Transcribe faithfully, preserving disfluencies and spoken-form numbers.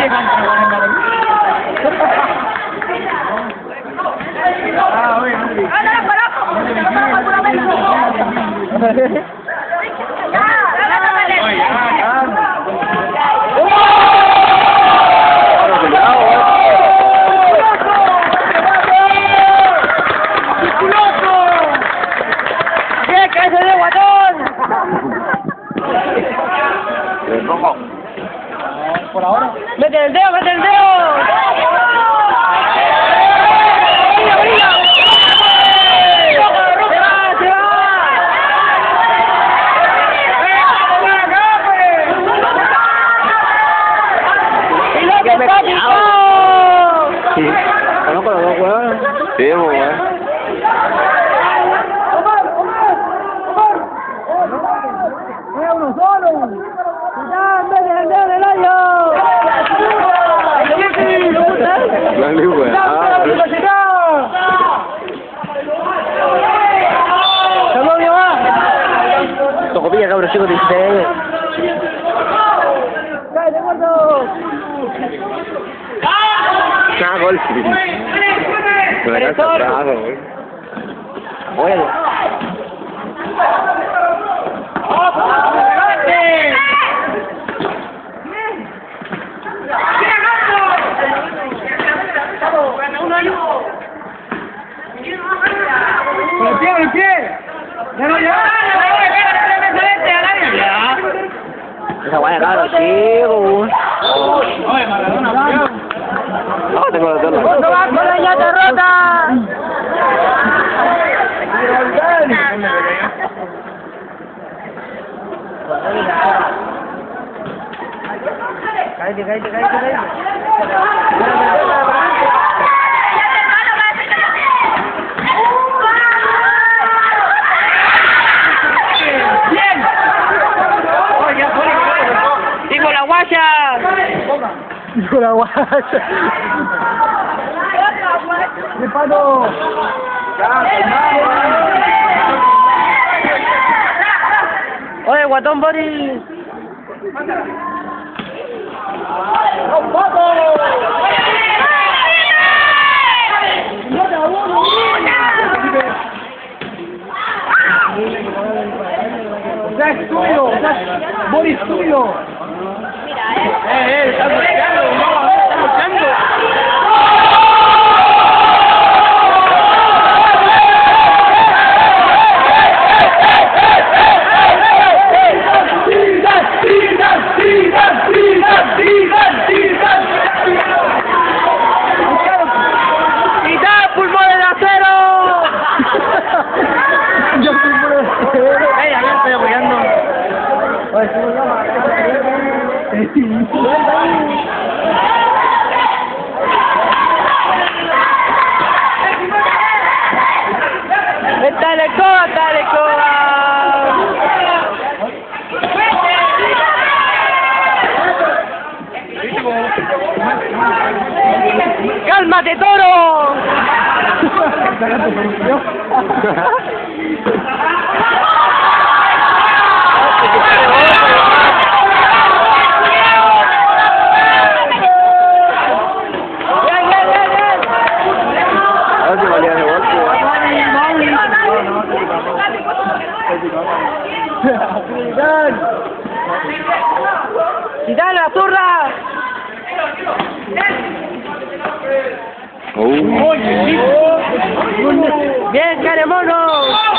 Por ahora. ¡Mete el dedo, mete el dedo! ¡Brilla, brilla! ¡Se va, se va! ¡Y lo que está picado! Sí. Conozco los dos huevos. Sí, muy bueno. ¡Es uno solo! ¡Ya, mete el dedo del hoyo! Dale, güey. Ah, ¡Salud, mi mamá! Tocopilla, cabrón, chico, dice. ¡Cállate, gordo! Ah, gol. Me la casa atrás, güey. Oye. ¡Con el pie, con el pie! ¡Ya no, ya! Esa guaya, cabrón, chico. ¡Oye, Maradona, cuidado! No, tengo los dos. ¡No va con la llanta rota! Cállate, cállate, cállate, cállate. ¡Bien! ¡Digo la guaya! ¡Dijo la guacha! ¡De pato! Oye, guatón Boris. ¡Los patos! ¡Ya es tuyo! ¡Boris tuyo! ¡Eh, eh! ¡Estás bloqueando! ¡No! ¡Estás bloqueando! ¡Quita pulmón de acero! Yo soy por el ¡ey, a ver, estoy apoyando! ¡Dale coba, dale coba! ¡Cálmate, toro! ¡Bien, bien, bien, bien! A ver si valía de golpe. ¡Quita la zurra! Uh. ¡Bien, caremono!